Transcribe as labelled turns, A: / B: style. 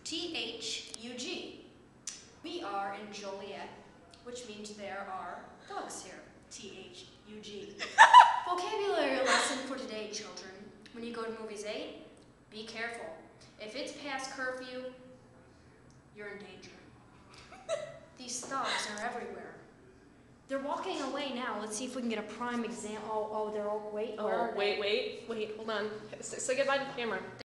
A: t.h.u.g. We are in Joliet, which means there are dogs here. t.h.u.g. Vocabulary lesson for today, children. When you go to movies 8, be careful. If it's past curfew, you're in danger. These thugs are everywhere. They're walking away now. Let's see if we can get a prime example. They're all, wait, where are they?
B: Wait, hold on. Say goodbye to the camera.